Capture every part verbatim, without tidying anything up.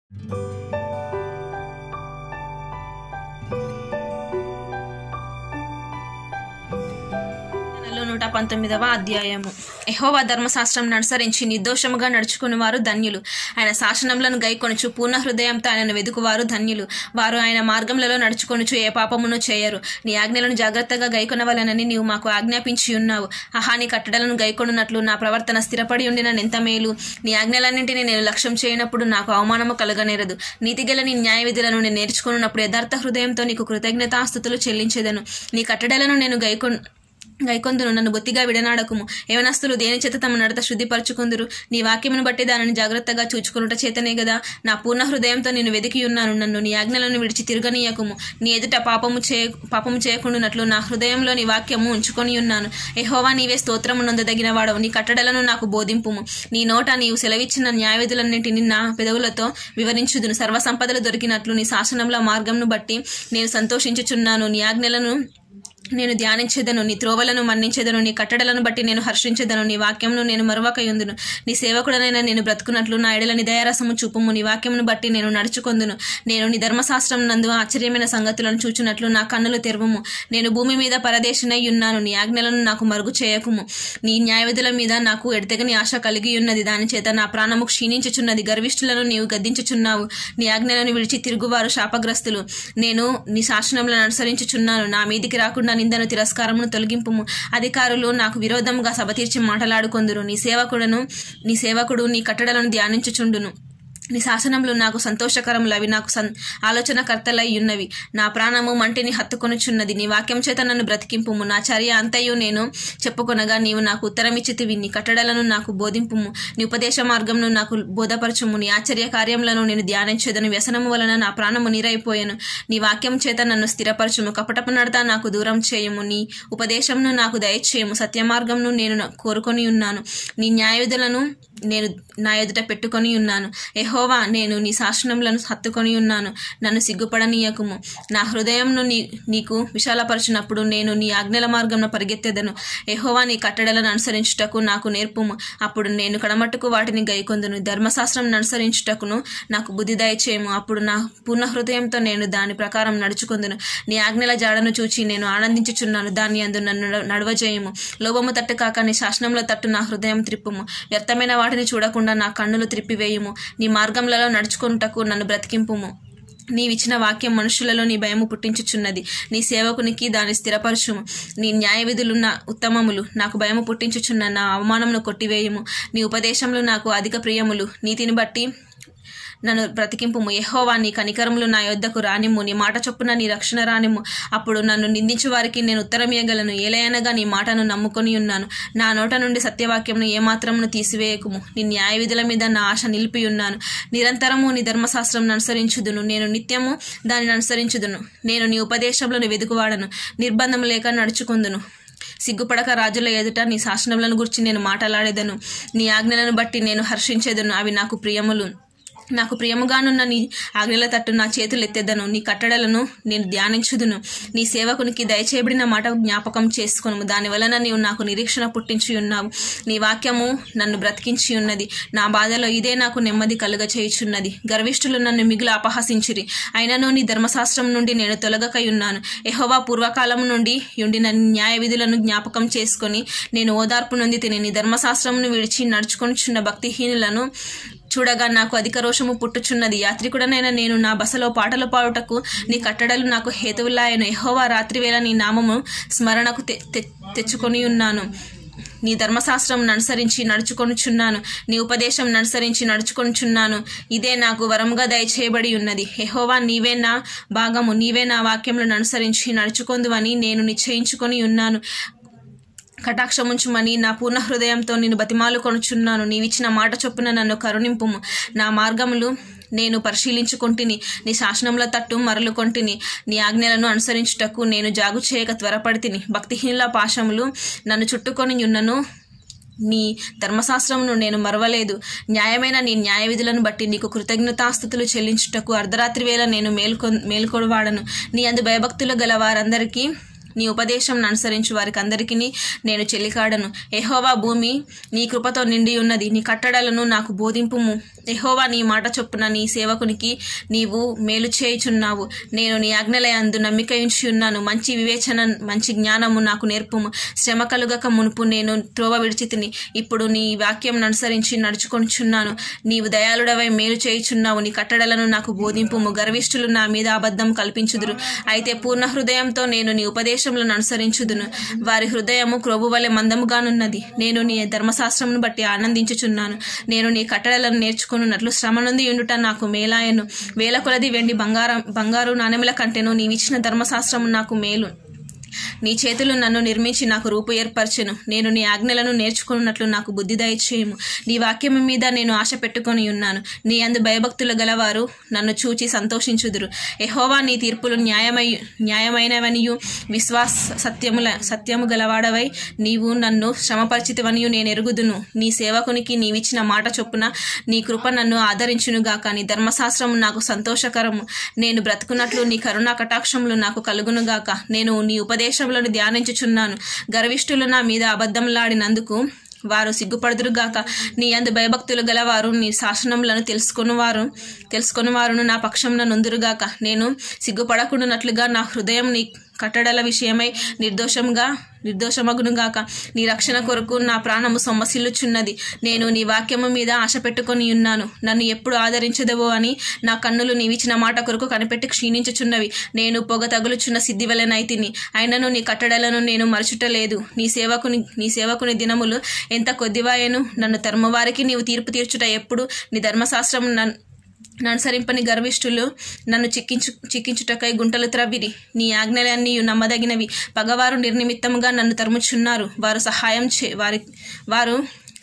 నూట పంతొమ్మిదవ అధ్యాయము. యెహోవా ధర్మశాస్త్రం అనుసరించి నిర్దోషముగా నడుచుకుని వారు ధన్యులు. ఆయన శాసనములను గైకొనుచు పూర్ణ హృదయంతో ఆయనను వెదుకువారు ధన్యులు. వారు ఆయన మార్గములలో నడుచుకొనుచు ఏ పాపమును చేయరు. నీ ఆజ్ఞలను జాగ్రత్తగా గైకొనవలెనని నీవు మాకు ఆజ్ఞాపించి ఉన్నావు. ఆహా, నీ కట్టడలను గైకొనున్నట్లు నా ప్రవర్తన స్థిరపడి ఉండిన ఎంత మేలు. నీ ఆజ్ఞలన్నింటినీ నేను లక్ష్యం చేయనప్పుడు నాకు అవమానము కలగనేరదు. నీతిగల నీ న్యాయ విధులను నేను నేర్చుకున్నప్పుడు యథార్థ హృదయంతో నీకు కృతజ్ఞతాస్తుతులు చెల్లించెదను. నీ కట్టడలను నేను గైకొ గైకొందును నన్ను బొత్తిగా విడనాడకుము. యవనస్తులు దేని చేత తమ నడత శుద్ధిపరచుకుందురు? నీ వాక్యమును బట్టి దానిని జాగ్రత్తగా చూచుకునుట చేతనే గదా. నా పూర్ణ హృదయంతో నేను వెదికి ఉన్నాను. నన్ను నీ ఆజ్ఞలను విడిచి తిరగనీయకుము. నీ ఎదుట పాపము చేయ పాపము చేయకుండానట్లు నా హృదయంలో నీ వాక్యము ఉంచుకొని ఉన్నాను. యెహోవా, నీవే స్తోత్రము నొందదగిన వాడవు. నీ కట్టడలను నాకు బోధింపుము. నీ నోట నీవు సెలవిచ్చిన న్యాయవిధులన్నింటినీ నా పెదవులతో వివరించుదును. సర్వసంపదలు దొరికినట్లు నీ శాసనముల మార్గంను బట్టి నేను సంతోషించుచున్నాను. నీ ఆజ్ఞలను నేను ధ్యానించేదను. నీ త్రోవలను మన్నించేదను. నీ కట్టడలను బట్టి నేను హర్షించేదను. నీ వాక్యమును నేను మరువకయుందును. నీ సేవకుడనైనా నేను బ్రతుకున్నట్లు నా ఎడల నీ దయారసము చూపుము. నీ వాక్యమును బట్టి నేను నడుచుకొందును. నేను నీ ధర్మశాస్త్రం నందు ఆశ్చర్యమైన సంగతులను చూచున్నట్లు నా కన్నులు తెరువుము. నేను భూమి మీద పరదేశినై ఉన్నాను. నీ ఆజ్ఞలను నాకు మరుగు చేయకుము. నీ న్యాయవిధుల మీద నాకు ఎడతెగని ఆశ కలిగి ఉన్నది. దాని చేత నా ప్రాణము క్షీణించుచున్నది. గర్విష్ఠులను నీవు గద్దించుచున్నావు. నీ ఆజ్ఞలను విడిచి తిరుగువారు శాపగ్రస్తులు. నేను నీ శాసనములను అనుసరించుచున్నాను. నా మీదికి రాకుండా నిందను తిరస్కారమును తొలగింపుము. అధికారులు నాకు విరోధముగా సభ తీర్చి మాటలాడుకొందురు. నీ సేవకుడను నీ సేవకుడు నీ కట్టడలను ధ్యానించుచుండును. నీ శాసనములు నాకు సంతోషకరములు. అవి నాకు సం ఆలోచనకర్తలై ఉన్నవి. నా ప్రాణము మంటిని హత్తుకొనుచున్నది. నీ వాక్యం చేత నన్ను బ్రతికింపుము. నా చర్య అంతయు నేను చెప్పుకొనగా నీవు నాకు ఉత్తరమిచ్చితివి. నీ కట్టడలను నాకు బోధింపుము. నీ ఉపదేశ మార్గమును నాకు బోధపరచుము. నీ ఆశ్చర్య కార్యములను నేను ధ్యానించేదను. వ్యసనము వలన నా ప్రాణము నీరైపోయాను. నీ వాక్యం చేత నన్ను స్థిరపరచుము. కపటపు నడత నాకు దూరం చేయము. నీ ఉపదేశమును నాకు దయచేయము. సత్యమార్గమును నేను కోరుకొని ఉన్నాను. నీ న్యాయవిధులను నేను నా ఎదుట పెట్టుకొని ఉన్నాను. యెహోవా, నేను నీ శాసనములను హత్తుకొని ఉన్నాను. నన్ను సిగ్గుపడనీయకుము. నా హృదయంను నీ నీకు విశాలపరచినప్పుడు నేను నీ ఆజ్ఞల మార్గంలో పరిగెత్తెదను. యెహోవా, నీ కట్టడలను అనుసరించుటకు నాకు నేర్పుము. అప్పుడు నేను కడమట్టుకు వాటిని గైకొందును. ధర్మశాస్త్రం అనుసరించుటకును నాకు బుద్ధి దయచేయము. అప్పుడు నా పూర్ణ హృదయంతో నేను దాని ప్రకారం నడుచుకొందును. నీ ఆజ్ఞల జాడను చూచి నేను ఆనందించుచున్నాను. దాని అందు నన్ను నడవజేయము. లోభము తట్టు కాక నీ శాసనముల తట్టు నా హృదయం త్రిప్పుము. వ్యర్థమైన వాటిని చూడకుండా నా కన్నులు త్రిప్పివేయుము. నీ మార్గములలో నడుచుకొనుటకు నన్ను బ్రతికింపుము. నీవిచ్చిన వాక్యం మనుషులలో నీ భయము పుట్టించుచున్నది. నీ సేవకునికి దాన్ని స్థిరపరచుము. నీ న్యాయ విధులున్న ఉత్తమములు నాకు భయము పుట్టించుచున్న నా అవమానమును కొట్టివేయుము. నీ ఉపదేశములు నాకు అధిక ప్రియములు. నీతిని బట్టి నన్ను బ్రతికింపుము. యెహోవా, నీ కనికరములు నా యొద్దకు రానిమ్ము. నీ మాట చొప్పున నీ రక్షణ రానిమ్ము. అప్పుడు నన్ను నిందించు వారికి నేను ఉత్తరం ఇయ్యగలను. ఏలయనగా నీ మాటను నమ్ముకొని ఉన్నాను. నా నోట నుండి సత్యవాక్యమును ఏమాత్రమును తీసివేయకుము. నీ న్యాయ విధుల మీద నా ఆశ నిలిపి ఉన్నాను. నిరంతరము నీ ధర్మశాస్త్రం అనుసరించుదును. నేను నిత్యము దానిని అనుసరించుదును. నేను నీ ఉపదేశములను వెదుకువాడను. నిర్బంధం లేక నడుచుకుందును. సిగ్గుపడక రాజుల ఎదుట నీ శాసనములను గురించి నేను మాట్లాడేదను. నీ ఆజ్ఞలను బట్టి నేను హర్షించేదను. అవి నాకు ప్రియములు. నాకు ప్రియముగానున్న నీ ఆజ్ఞల తట్టు నా చేతులు ఎత్తెదను. నీ కట్టడలను నేను ధ్యానించుదును. నీ సేవకునికి దయచేయబడిన మాట జ్ఞాపకం చేసుకొనుము. దాని వలన నీవు నాకు నిరీక్షణ పుట్టించి ఉన్నావు. నీ వాక్యము నన్ను బ్రతికించి ఉన్నది. నా బాధలో ఇదే నాకు నెమ్మది కలుగ చేయుచున్నది. గర్విష్ఠులు నన్ను మిగులు అపహసించిరి. అయినను నీ ధర్మశాస్త్రం నుండి నేను తొలగకై ఉన్నాను. యెహోవా, పూర్వకాలము నుండి ఉండిన న్యాయ విధులను జ్ఞాపకం చేసుకొని నేను ఓదార్పు నొంది తిని నీ ధర్మశాస్త్రమును విడిచి నడుచుకొనిచున్న భక్తిహీనులను చూడగా నాకు అధిక రోషము పుట్టుచున్నది. యాత్రికుడనైనా నేను నా బసలో పాటలు పాడుటకు నీ కట్టడలు నాకు హేతువులాయను. యెహోవా, రాత్రివేళ నీ నామము స్మరణకు తె తెచ్చుకొని ఉన్నాను. నీ ధర్మశాస్త్రం అనుసరించి నడుచుకొనుచున్నాను. నీ ఉపదేశం అనుసరించి నడుచుకొనుచున్నాను. ఇదే నాకు వరముగా దయచేయబడి ఉన్నది. యెహోవా, నీవే నా భాగము. నీవే నా వాక్యములను అనుసరించి నడుచుకొందువని నేను నిశ్చయించుకొని ఉన్నాను. కటాక్షముంచుమని నా పూర్ణ హృదయంతో నేను బతిమాలు కొనుచున్నాను. నీవిచ్చిన మాట చొప్పున నన్ను కరుణింపుము. నా మార్గములు నేను పరిశీలించుకొంటిని. నీ శాసనముల తట్టు మరలుకొంటిని. నీ ఆజ్ఞలను అనుసరించుటకు నేను జాగు చేయక త్వరపడితిని. భక్తిహీనుల పాశములు నన్ను చుట్టుకొని ఉన్నను. నీ ధర్మశాస్త్రమును నేను మరవలేదు. న్యాయమైన నీ న్యాయ విధులను బట్టి నీకు కృతజ్ఞతాస్తుతులు చెల్లించుటకు అర్ధరాత్రి వేళ నేను మేల్కొ మేల్కొడవాడను. నీ అందు భయభక్తులు గల వారందరికీ నీ ఉపదేశం అనుసరించు వారికి అందరికీ నేను చెల్లికాడను. యెహోవా, భూమి నీ కృపతో నిండి ఉన్నది. నీ కట్టడలను నాకు బోధింపుము. యెహోవా నీ మాట చొప్పున నీ సేవకునికి నీవు మేలు చేయుచున్నావు. నేను నీ ఆజ్ఞలయందు నమ్మిక ఉంచి ఉన్నాను. మంచి వివేచన మంచి జ్ఞానము నాకు నేర్పుము. శ్రమ కలుగక మునుపు నేను త్రోవ విడిచితిని, ఇప్పుడు నీ వాక్యం అనుసరించి నడుచుకొనుచున్నాను. నీవు దయాళుడవై మేలు చేయుచున్నావు. నీ కట్టడలను నాకు బోధింపుము. గర్విష్ఠులు నా మీద అబద్ధం కల్పించుదురు, అయితే పూర్ణ హృదయంతో నేను నీ ఉపదేశములను అనుసరించుదును. వారి హృదయము క్రొవ్వు వలె మందముగానున్నది. నేను నీ ధర్మశాస్త్రమును బట్టి ఆనందించుచున్నాను. నేను నీ కట్టడలను నేర్చుకున్నట్లు శ్రమ నుండి ఉండుట నాకు మేలాయను. వేల కొలది వెండి బంగారం బంగారు నాణెముల కంటేను నీవిచ్చిన ధర్మశాస్త్రము నాకు మేలు. నీ చేతులు నన్ను నిర్మించి నాకు రూపు ఏర్పరచెను. నేను నీ ఆజ్ఞలను నేర్చుకున్నట్లు నాకు బుద్ధి దయచేయము. నీ వాక్యము మీద నేను ఆశ పెట్టుకొని ఉన్నాను. నీ అందు భయభక్తులు గలవారు నన్ను చూచి సంతోషించుదురు. యెహోవా నీ తీర్పులు న్యాయమై న్యాయమైనవనియు విశ్వాస సత్యముల సత్యము గలవాడవై నీవు నన్ను శ్రమపరిచితివనియు నేను ఎరుగుదును. నీ సేవకునికి నీవిచ్చిన మాట చొప్పున నీ కృప నన్ను ఆదరించునుగాక. నీ ధర్మశాస్త్రము నాకు సంతోషకరము. నేను బ్రతుకున్నట్లు నీ కరుణా కటాక్షములు నాకు కలుగునుగాక. నేను నీ ఉపదేశములను ధ్యానించుచున్నాను. గర్విష్ఠులు నా మీద అబద్ధంలాడినందుకు వారు సిగ్గుపడుదురుగాక. నీ యందు భయభక్తులు గలవారు నీ శాసనములను తెలుసుకుని వారు తెలుసుకుని వారును నా పక్షంన నొందురుగాక. నేను సిగ్గుపడకుండానట్లుగా నా హృదయం నీ కట్టడల విషయమై నిర్దోషంగా నిర్దోషమగునుగాక. నీ రక్షణ కొరకు నా ప్రాణము సొమ్మసిల్లుచున్నది. నేను నీ వాక్యము మీద ఆశ పెట్టుకొని ఉన్నాను. నన్ను ఎప్పుడు ఆదరించదవో అని నా కన్నులు నీవిచ్చిన మాట కొరకు కనిపెట్టి క్షీణించుచున్నవి. నేను పొగ తగులుచున్న సిద్ధి వలెనైతిని, అయినను నీ కట్టడలను నేను మరచుటలేదు. నీ సేవకుని నీ సేవకుని దినములు ఎంత కొద్దివాయను. నన్ను తరుమువారికి నీవు తీర్పు తీర్చుట ఎప్పుడు? నీ ధర్మశాస్త్రం నన్ను ననుసరింపని గర్విష్ఠులు నన్ను చిక్కించు చిక్కించుటకై గుంటలు త్రవ్విరి. నీ ఆజ్ఞలన్నీ నమ్మదగినవి. పగవారు నిర్నిమిత్తముగా నన్ను తరుముచున్నారు. వారు సహాయం చే వారి వారు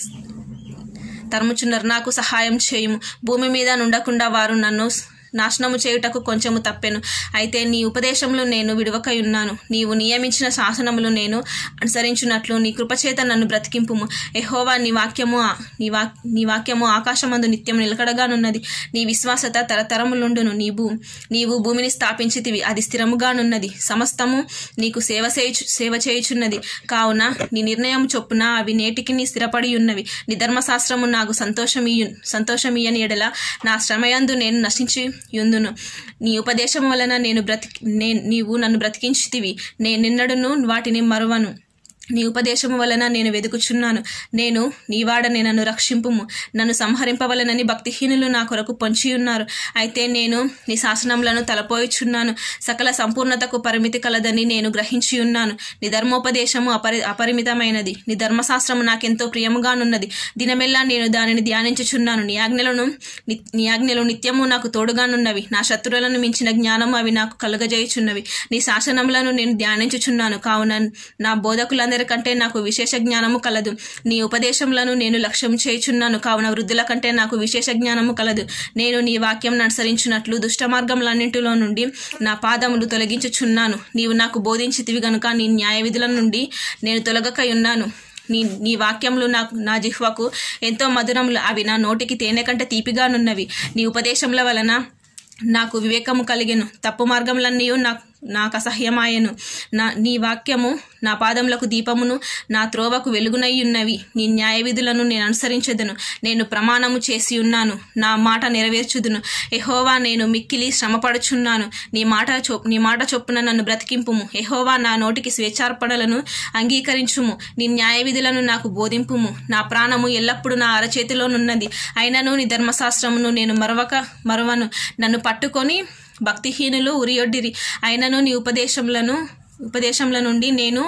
తరుముచున్నారు. నాకు సహాయం చేయుము. భూమి మీద నుండకుండా వారు నన్ను నాశనము చేయుటకు కొంచెము తప్పెను. అయితే నీ ఉపదేశములు నేను విడువకై ఉన్నాను. నీవు నియమించిన శాసనములు నేను అనుసరించున్నట్లు నీ కృపచేత నన్ను బ్రతికింపుము. యెహోవా నీ వాక్యము నీ వాక్ నీ వాక్యము ఆకాశమందు నిత్యం నిలకడగానున్నది. నీ విశ్వాసత తరతరములుండును. నీవు నీవు భూమిని స్థాపించితివి, అది స్థిరముగానున్నది. సమస్తము నీకు సేవ చేయుచు సేవ చేయుచున్నది. కావున నీ నిర్ణయం చొప్పున అవి నేటికి నీ స్థిరపడి ఉన్నవి. నీ ధర్మశాస్త్రము నాకు సంతోషమీయు సంతోషమీయని ఎడల నా శ్రమయందు నేను నశించి యుందును. నీ ఉపదేశము వలన నేను బ్రతికి నే నీవు నన్ను బ్రతికించితివి. నేను నిన్నడును వాటిని మరువను. నీ ఉపదేశము వలన నేను వెదుకుచున్నాను. నేను నీవాడనే, నన్ను రక్షింపుము. నన్ను సంహరింపవలనని భక్తిహీనులు నా కొరకు పొంచియున్నారు. అయితే నేను నీ శాసనములను తలపోయిచున్నాను. సకల సంపూర్ణతకు పరిమితి కలదని నేను గ్రహించి ఉన్నాను. నీ ధర్మోపదేశము అపరి అపరిమితమైనది. నీ ధర్మశాస్త్రము నాకెంతో ప్రియముగానున్నది. దినమెల్లా నేను దానిని ధ్యానించుచున్నాను. నీ ఆజ్ఞలను నీ ఆజ్ఞలు నిత్యము నాకు తోడుగానున్నవి. నా శత్రువులను మించిన జ్ఞానము అవి నాకు కలుగజేయుచున్నవి. నీ శాసనములను నేను ధ్యానించుచున్నాను. కావున నా బోధకులందరూ కంటే నాకు విశేష జ్ఞానము కలదు. నీ ఉపదేశములను నేను లక్ష్యం చేయుచున్నాను. కావున వృద్ధుల కంటే నాకు విశేష జ్ఞానము కలదు. నేను నీ వాక్యం అనుసరించున్నట్లు దుష్ట మార్గములన్నింటిలో నుండి నా పాదములు తొలగించుచున్నాను. నీవు నాకు బోధించితివి గనుక నీ న్యాయ విధుల నుండి నేను తొలగకై ఉన్నాను. నీ నీ వాక్యములు నాకు నా జిహ్వకు ఎంతో మధురములు. అవి నా నోటికి తేనె కంటే తీపిగానున్నవి. నీ ఉపదేశముల వలన నాకు వివేకము కలిగెను. తప్పు మార్గములన్నీ నాకు నాకు అసహ్యమాయను. నా నీ వాక్యము నా పాదములకు దీపమును, నా త్రోవకు వెలుగునై ఉన్నవి. నీ న్యాయ విధులను నేను అనుసరించెదను. నేను ప్రమాణము చేసి ఉన్నాను, నా మాట నెరవేర్చుదును. యెహోవా, నేను మిక్కిలి శ్రమపడుచున్నాను. నీ మాట చొ నీ మాట చొప్పున నన్ను బ్రతికింపుము. యెహోవా, నా నోటికి స్వేచ్ఛార్పణలను అంగీకరించుము. నీ న్యాయ విధులను నాకు బోధింపుము. నా ప్రాణము ఎల్లప్పుడూ నా అరచేతిలోనున్నది. అయినను నీ ధర్మశాస్త్రమును నేను మరవక మరవను. నన్ను పట్టుకొని భక్తిహీనులు ఉరియొడ్డిరి. అయినను నీ ఉపదేశములను ఉపదేశముల నుండి నేను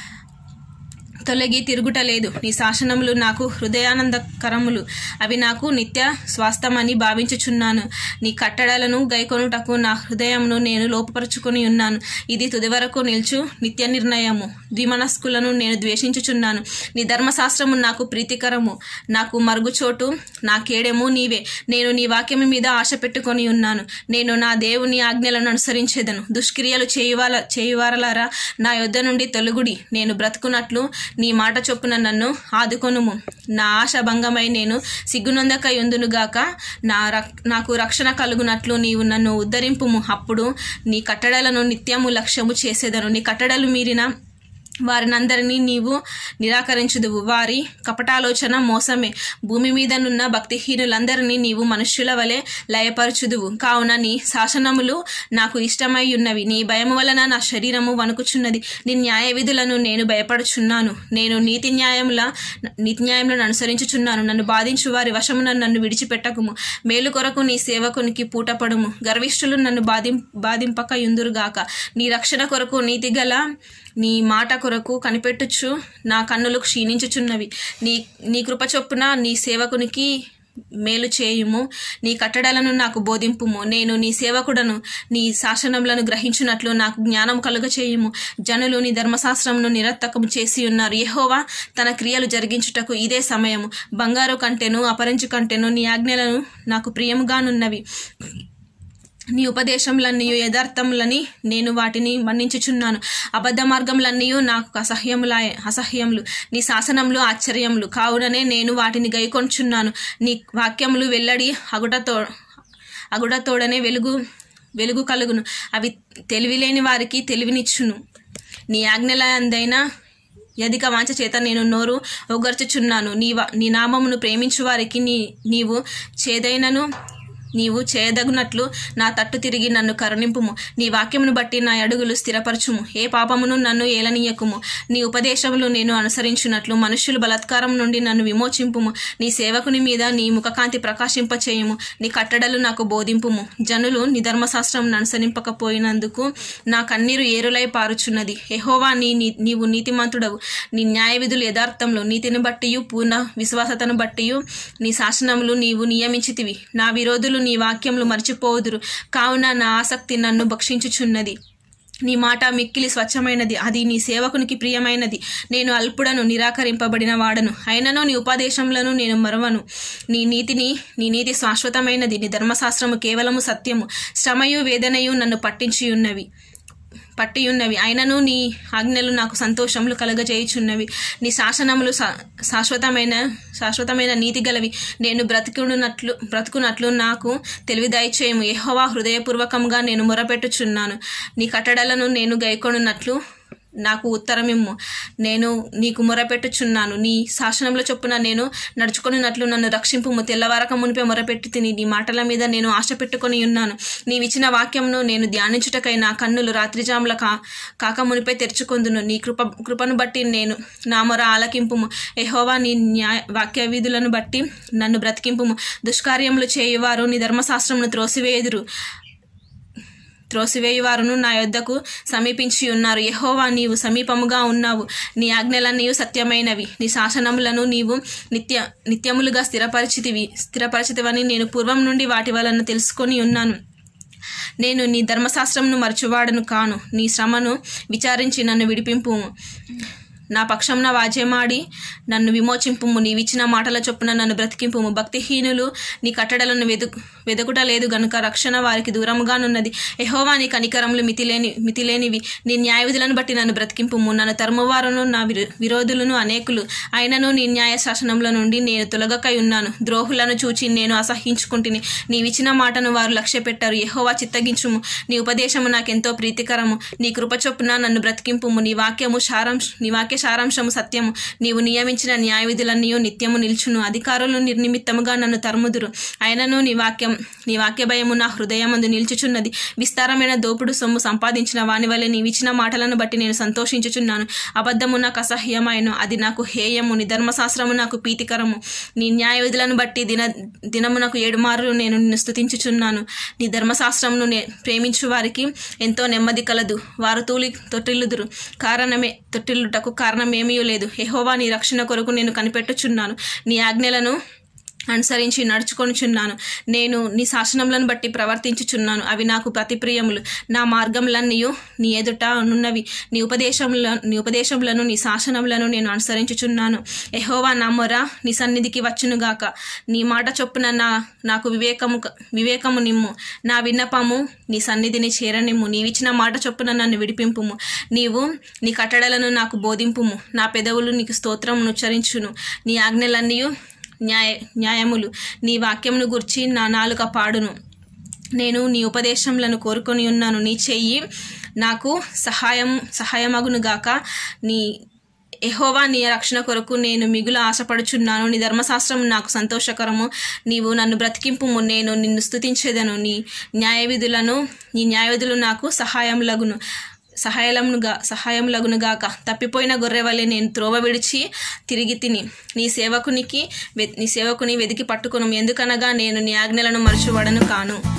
తొలగి తిరుగుటలేదు. నీ శాసనములు నాకు హృదయానందకరములు. అవి నాకు నిత్య స్వాస్థ్యమని భావించుచున్నాను. నీ కట్టడలను గైకొనుటకు నా హృదయమును నేను లోపపరుచుకొని ఉన్నాను. ఇది తుది వరకు నిల్చు నిత్య నిర్ణయము. ద్విమనస్కులను నేను ద్వేషించుచున్నాను. నీ ధర్మశాస్త్రము నాకు ప్రీతికరము. నాకు మరుగుచోటు, నా కేడెము నీవే. నేను నీ వాక్యము మీద ఆశ పెట్టుకొని ఉన్నాను. నేను నా దేవుని ఆజ్ఞలను అనుసరించేదను. దుష్క్రియలు చేయువాల చేయువారలారా, నా యొద్ద నుండి తొలగుడి. నేను బ్రతుకున్నట్లు నీ మాట చొప్పున నన్ను ఆదుకొనుము. నా ఆశ భంగమై నేను సిగ్గునొందక యుందునుగాక. నా నాకు రక్షణ కలుగునట్లు నీవు నన్ను ఉద్ధరింపుము. అప్పుడు నీ కట్టడలను నిత్యము లక్ష్యము చేసేదను. నీ కట్టడలు మీరిన వారినందరినీ నీవు నిరాకరించుదువు. వారి కపటాలోచన మోసమే. భూమి మీదనున్న భక్తిహీనులందరినీ నీవు మనుష్యుల వలె లయపరచుదువు. కావున నీ శాసనములు నాకు ఇష్టమై ఉన్నవి. నీ భయము వలన నా శరీరము వణుకుచున్నది. నీ న్యాయ విధులను నేను భయపడుచున్నాను. నేను నీతి న్యాయముల నీతి న్యాయములను అనుసరించుచున్నాను. నన్ను బాధించు వారి వశమున నన్ను విడిచిపెట్టకుము. మేలు కొరకు నీ సేవకునికి పూటపడుము. గర్విష్ఠులు నన్ను బాధిం బాధింపక యుందురుగాక. నీ రక్షణ కొరకు నీతి గల నీ మాట కొరకు కనిపెట్టుచు నా కన్నులు క్షీణించుచున్నవి. నీ నీ కృప చొప్పున నీ సేవకునికి మేలు చేయుము. నీ కట్టడలను నాకు బోధింపుము. నేను నీ సేవకుడను. నీ శాసనములను గ్రహించున్నట్లు నాకు జ్ఞానం కలుగ చేయుము. జనులు నీ ధర్మశాస్త్రమును నిరర్థకము చేసి ఉన్నారు. యెహోవా తన క్రియలు జరిగించుటకు ఇదే సమయము. బంగారు కంటెను అపరంజి కంటెను నీ ఆజ్ఞలను నాకు ప్రియముగానున్నవి. నీ ఉపదేశములన్నీ యథార్థములని నేను వాటిని మన్నించుచున్నాను. అబద్ధ మార్గములన్నీ నాకు అసహ్యములా అసహ్యములు. నీ శాసనములు ఆశ్చర్యములు కావుననే నేను వాటిని గైకొంచున్నాను. నీ వాక్యములు వెల్లడి అగుటతో అగుటతోడనే వెలుగు వెలుగు కలుగును. అవి తెలివిలేని వారికి తెలివినిచ్చును. నీ ఆజ్ఞల అందైన యధిక వాంఛ చేత నేను నోరు ఒగర్చుచున్నాను. నీ నీ నామమును ప్రేమించు వారికి నీ నీవు చేదైనను నీవు చేయదగునట్లు నా తట్టు తిరిగి నన్ను కరుణింపుము. నీ వాక్యమును బట్టి నా అడుగులు స్థిరపరచుము. ఏ పాపమును నన్ను ఏలనీయకుము. నీ ఉపదేశములు నేను అనుసరించున్నట్లు మనుష్యుల బలాత్కారం నుండి నన్ను విమోచింపుము. నీ సేవకుని మీద నీ ముఖకాంతి ప్రకాశింపచేయుము. నీ కట్టడలు నాకు బోధింపుము. జనులు నీ ధర్మశాస్త్రం అనుసరింపకపోయినందుకు నా కన్నీరు ఏరులై పారుచున్నది. యెహోవా నీ నీవు నీతిమంతుడవు. నీ న్యాయ విధులు యథార్థములు. నీతిని బట్టియు పూర్ణ విశ్వాసతను బట్టియు నీ శాసనములు నీవు నియమించితివి. నా విరోధులు నీ వాక్యములు మర్చిపోదురు. కావున నా ఆసక్తి నన్ను భక్షించుచున్నది. నీ మాట మిక్కిలి స్వచ్ఛమైనది. అది నీ సేవకునికి ప్రియమైనది. నేను అల్పుడను, నిరాకరింపబడిన వాడను. అయినను నీ ఉపదేశములను నేను మరవను. నీ నీతిని నీ నీతి శాశ్వతమైనది. నీ ధర్మశాస్త్రము కేవలము సత్యము. శ్రమయు వేదనయు నన్ను పట్టించి ఉన్నవి పట్టియున్నవి అయినను నీ ఆజ్ఞలు నాకు సంతోషములు కలగజేయుచున్నవి. నీ శాసనములు శాశ్వతమైన శాశ్వతమైన నీతి గలవి. నేను బ్రతుకున్నట్లు బ్రతుకున్నట్లు నాకు తెలివి దయచేయము. యెహోవా హృదయపూర్వకంగా నేను మొరపెట్టుచున్నాను. నీ కట్టడలను నేను గైకొనున్నట్లు నాకు ఉత్తరమిమ్ము. నేను నీకు మొరపెట్టుచున్నాను. నీ శాసనముల చొప్పున నేను నడుచుకున్నట్లు నన్ను రక్షింపుము. తెల్లవారక మునిపే మొరపెట్టి తిని నీ మాటల మీద నేను ఆశ పెట్టుకొని ఉన్నాను. నీవిచ్చిన వాక్యమును నేను ధ్యానించుటకై నా కన్నులు రాత్రిజాముల కా కాక మునిపే తెరుచుకొందును. నీ కృప కృపను బట్టి నేను నా మొర ఆలకింపుము. యెహోవా నీ న్యాయ వాక్య విధులను బట్టి నన్ను బ్రతికింపుము. దుష్కార్యములు చేయువారు నీ ధర్మశాస్త్రమును త్రోసివేయుదురు త్రోసివేయువారును నా యొద్దకు సమీపించి ఉన్నారు. యెహోవా నీవు సమీపముగా ఉన్నావు. నీ ఆజ్ఞలన్నీ సత్యమైనవి. నీ శాసనములను నీవు నిత్య నిత్యములుగా స్థిరపరిచితివి స్థిరపరిచితివని నేను పూర్వం నుండి వాటి వలన తెలుసుకొని ఉన్నాను. నేను నీ ధర్మశాస్త్రమును మరచువాడను కాను. నీ శ్రమను విచారించి నన్ను విడిపింపు. నా పక్షంన వాజ్యమాడి నన్ను విమోచింపుము. నీవిచ్చిన మాటల చొప్పున నన్ను బ్రతికింపుము. భక్తిహీనులు నీ కట్టడలను వెదుకు వెదకుట లేదు గనుక రక్షణ వారికి దూరముగానున్నది. యెహోవా నీ కనికరములు మితిలేని మితిలేనివి. నీ న్యాయ విధులను బట్టి నన్ను బ్రతికింపుము. నన్ను తరుమువారును నా విరోధులను అనేకులు. అయినను నీ న్యాయ శాసనముల నుండి నేను తొలగకై ఉన్నాను. ద్రోహులను చూచి నేను అసహించుకుంటుని. నీవిచ్చిన మాటను వారు లక్ష్య పెట్టారు. యెహోవా చిత్తగించుము. నీ ఉపదేశము నాకెంతో ప్రీతికరము. నీ కృప చొప్పున నన్ను బ్రతికింపుము. నీ వాక్యము సారాంశ నీ వాక్య సారాంశము సత్యము. నీవు నియమించిన న్యాయ విధులన్నీ నిత్యము నిల్చును. అధికారులు నిర్నిమిత్తముగా నన్ను తరుముదురు. అయినను నీ వాక్యం నీ వాక్య భయము నా హృదయమందు నిల్చుచున్నది. విస్తారమైన దోపుడు సొమ్ము సంపాదించిన వాని వలె నీవిచ్చిన మాటలను బట్టి నేను సంతోషించుచున్నాను. అబద్ధము నాకు అసహ్యమైన, అది నాకు హేయము. నీ ధర్మశాస్త్రము నాకు ప్రీతికరము. నీ న్యాయ విధులను బట్టి దిన దినమునకు ఏడు మార్లు నేను నిన్ను స్తుతించుచున్నాను. నీ ధర్మశాస్త్రమును నే ప్రేమించు వారికి ఎంతో నెమ్మది కలదు. వారు తూలి తొట్టిల్లుదురు. కారణమే తొట్టిల్లుటకు కారణమేమీ లేదు. యెహోవా నీ రక్షణ కొరకు నేను కనిపెట్టుచున్నాను. నీ ఆజ్ఞలను అనుసరించి నడుచుకొనుచున్నాను. నేను నీ శాసనములను బట్టి ప్రవర్తించుచున్నాను. అవి నాకు ప్రతిప్రియములు. నా మార్గములన్నీ నీ ఎదుట నున్నవి. నీ ఉపదేశముల నీ ఉపదేశములను నీ శాసనములను నేను అనుసరించుచున్నాను. యెహోవా నా మొర నీ సన్నిధికి వచ్చునుగాక. నీ మాట చొప్పున నా నాకు వివేకము వివేకము నిమ్ము. నా విన్నపము నీ సన్నిధిని చేరనిమ్ము. నీవిచ్చిన మాట చొప్పున నన్ను విడిపింపుము. నీవు నీ కట్టడలను నాకు బోధింపుము. నా పెదవులు నీకు స్తోత్రమును ఉచ్చరించును. నీ ఆజ్ఞలన్నీ న్యాయ న్యాయములు. నీ వాక్యమును గూర్చి నా నాలుక పాడును. నేను నీ ఉపదేశములను కోరుకొని ఉన్నాను. నీ చెయ్యి నాకు సహాయం సహాయమగునుగాక. నీ యెహోవా నీ రక్షణ కొరకు నేను మిగులు ఆశపడుచున్నాను. నీ ధర్మశాస్త్రం నాకు సంతోషకరము. నీవు నన్ను బ్రతికింపుము, నేను నిన్ను స్తుతించేదను. నీ న్యాయవిధులను నీ న్యాయవిధులు నాకు సహాయములగును సహాయముగా సహాయములగునుగాక. తప్పిపోయిన గొర్రెవలె నేను త్రోవ విడిచి తిరిగి తిని నీ సేవకునికి నీ సేవకుని వెతికి పట్టుకొను. ఎందుకనగా నేను నీ ఆజ్ఞలను మరచువడను కాను.